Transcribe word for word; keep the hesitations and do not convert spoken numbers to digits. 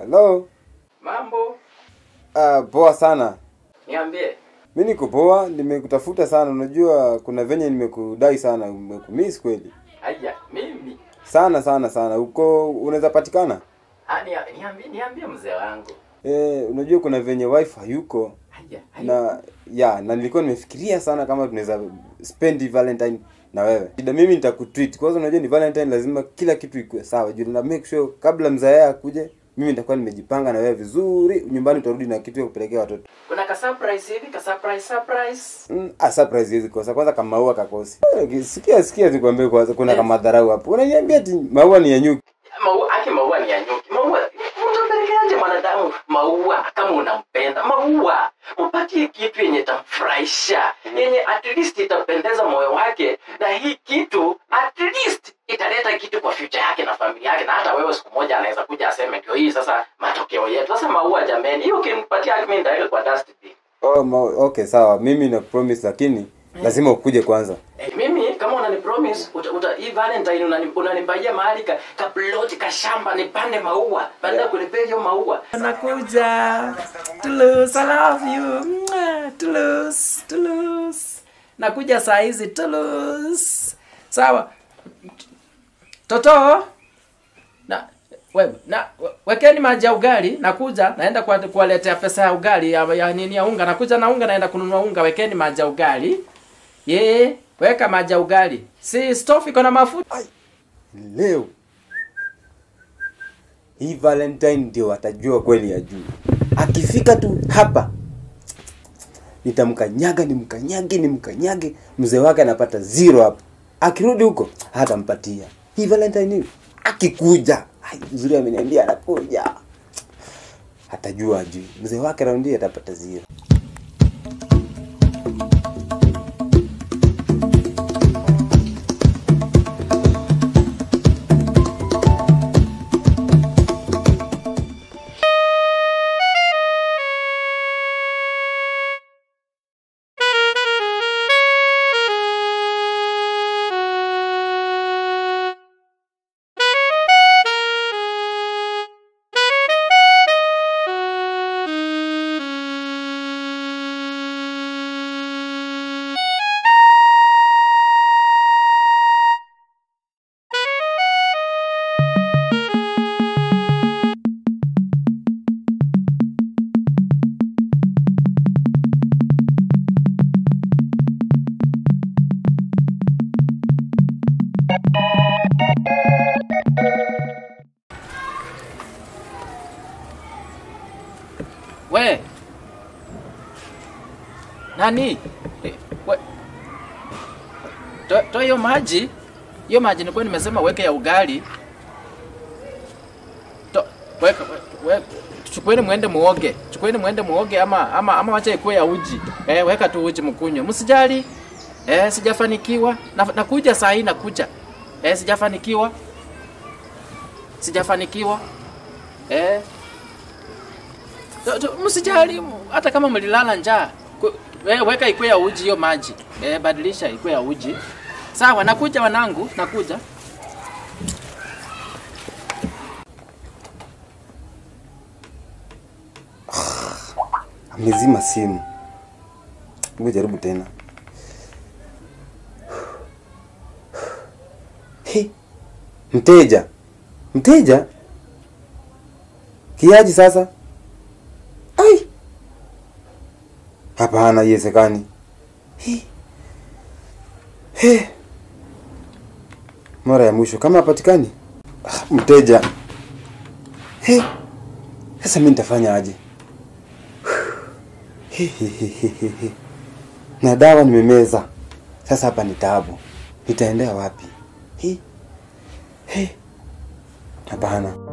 Hello. Mambo? Ah, uh, poa sana. Niambie. Mimi niko poa, nimekutafuta sana. Unajua kuna venye nimekudai sana, nimekumiss kweli. Haya, mimi. Sana sana sana. Uko unaweza patikana? Ah, niambie, niambie mzee wangu. Eh, unajua kuna venye wifi hayuko. Haya, haya. Na ya, na nilikuwa nimefikiria sana kama tunaweza spend Valentine na wewe. Shida mimi nitakutreat. Kwanza unajua ni Valentine, lazima kila kitu ikuwe sawa. Juu na make sure kabla mzae akuje mimi nitakuwa nimejipanga na wewe vizuri. Nyumbani utarudi na kitu ya kupelekea watoto. Kuna ka surprise hivi, ka surprise surprise. Mm, a surprise hizi kosa. Kwanza kama maua kakosi. Sikia sikia nikwambie kwanza kuna kama dharau hapo. Unaniambia ati maua ni ya nyuki. Maua, aki maua ni ya nyuki. Maua, utampelekeaje mwanadamu maua kama unampenda? Maua, upatie kitu yenye tamfurahisha, yenye at least itapendeza moyo wake, na hii kitu at least italeta kitu kwa future yake na familia yake, na hata wewe siku moja anaweza kuja aseme ndio hii sasa matokeo yetu. Sasa maua jameni, hiyo ukinipatia mimi nitaweka kwa dustbin. Oh, ma okay sawa. Mimi na promise lakini lazima ukuje kwanza. Eh, mimi kama unani promise uta, uta hii Valentine unanipaia mahali ka, ka plot ka shamba nipande maua, baada kunipea hiyo maua. Nakuja. Toulouse, I love you. Toulouse, Toulouse. Nakuja saa hizi Toulouse. Sawa. Toto. Na wewe na wekeni maji ya ugali, nakuja naenda kwa kuwaletea pesa ya ugali ya, ya nini ya unga, nakuja na unga naenda kununua unga, wekeni maji ya ugali. Ye, weka maji ya ugali. Si stove iko na mafuta. Ai, leo hii Valentine ndio watajua kweli ya juu. Akifika tu hapa nitamkanyaga, nimkanyage, nimkanyage, mzee wake anapata zero hapo. Akirudi huko hatampatia. Hii Valentine hii akikuja, ai mzuri ameniambia anakuja. Hatajua juu. Mzee wake raundi atapata zero. We. Nani? We. To, to hiyo maji. Hiyo maji nilikuwa nimesema weke ya ugali. To, weka we, chukueni muende muoge. Chukueni muende muoge ama ama ama wacha ikuwe ya uji. Eh, weka tu uji mkunywe. Msijali. Eh, sijafanikiwa. Na, nakuja saa hii nakuja. Eh, sijafanikiwa. Sijafanikiwa. Eh. Msijali hata kama mlilala njaa. Wewe weka ikuwe ya uji hiyo maji. Eh, badilisha ikuwe ya uji. Sawa, nakuja wanangu, nakuja. Amezima simu. Ngoja jaribu tena. He. Mteja. Mteja? Kiaji sasa? Ai. Hapana, iwezekani. He. He. Mara ya mwisho kama hapatikani. Ah, mteja. He. Sasa mimi nitafanya aje? He he he he he. Na dawa nimemeza. Sasa hapa ni taabu. Nitaendea wapi? He. He. Hapana.